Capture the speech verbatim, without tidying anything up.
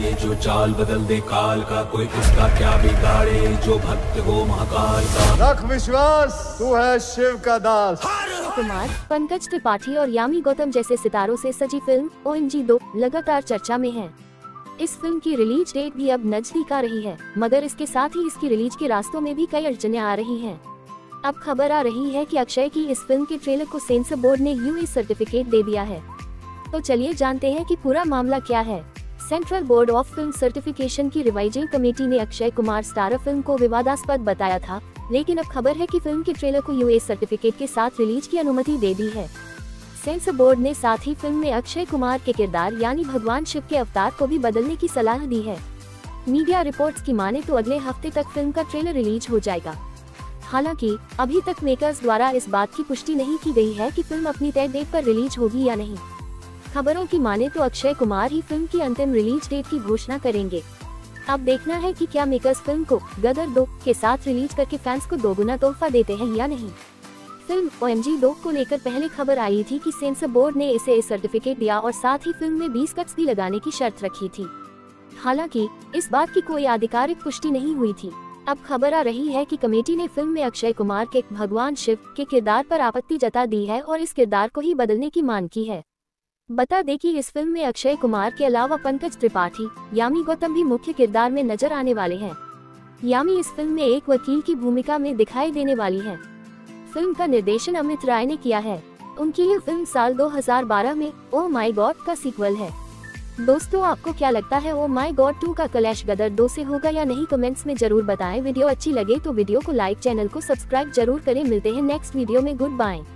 ये जो चाल बदल दे काल का, कोई उसका क्या बिगाड़े जो भक्त हो महाकाल का। रख विश्वास, तू है शिव का दास। कुमार, पंकज त्रिपाठी और यामी गौतम जैसे सितारों से सजी फिल्म ओ एम जी दो लगातार चर्चा में है। इस फिल्म की रिलीज डेट भी अब नजदीक आ रही है, मगर इसके साथ ही इसकी रिलीज के रास्तों में भी कई अड़चनें आ रही हैं। अब खबर आ रही है कि अक्षय की इस फिल्म के ट्रेलर को सेंसर बोर्ड ने यू ए सर्टिफिकेट दे दिया है। तो चलिए जानते हैं कि पूरा मामला क्या है। Central board of film certification की रिवाइजिंग कमेटी ने अक्षय कुमार स्टारर फिल्म को विवादास्पद बताया था, लेकिन अब खबर है कि फिल्म के ट्रेलर को यू ए सर्टिफिकेट के साथ रिलीज की अनुमति दे दी है। सेंसर बोर्ड ने साथ ही फिल्म में अक्षय कुमार के किरदार यानी भगवान शिव के अवतार को भी बदलने की सलाह दी है। मीडिया रिपोर्ट्स की माने तो अगले हफ्ते तक फिल्म का ट्रेलर रिलीज हो जाएगा। हालांकि अभी तक मेकर्स द्वारा इस बात की पुष्टि नहीं की गई है कि फिल्म अपनी तय डेट पर रिलीज होगी या नहीं। खबरों की माने तो अक्षय कुमार ही फिल्म की अंतिम रिलीज डेट की घोषणा करेंगे। अब देखना है कि क्या मेकर्स फिल्म को गदर दो के साथ रिलीज करके फैंस को दोगुना तोहफा देते हैं या नहीं। फिल्म ओ एम जी दो को लेकर पहले खबर आई थी कि सेंसर बोर्ड ने इसे सर्टिफिकेट दिया और साथ ही फिल्म में बीस कट्स भी लगाने की शर्त रखी थी। हालांकि इस बात की कोई आधिकारिक पुष्टि नहीं हुई थी। अब खबर आ रही है कि कमेटी ने फिल्म में अक्षय कुमार के भगवान शिव के किरदार पर आपत्ति जता दी है और इस किरदार को ही बदलने की मांग की है। बता दें कि इस फिल्म में अक्षय कुमार के अलावा पंकज त्रिपाठी, यामी गौतम भी मुख्य किरदार में नजर आने वाले हैं। यामी इस फिल्म में एक वकील की भूमिका में दिखाई देने वाली है। फिल्म का निर्देशन अमित राय ने किया है। उनकी ये फिल्म साल दो हज़ार बारह में ओ माय गॉड का सीक्वल है। दोस्तों, आपको क्या लगता है ओ माय गॉड टू का क्लैश गदर दो से होगा या नहीं, कमेंट्स में जरूर बताएं। वीडियो अच्छी लगे तो वीडियो को लाइक, चैनल को सब्सक्राइब जरूर करें। मिलते हैं नेक्स्ट वीडियो में। Good bye.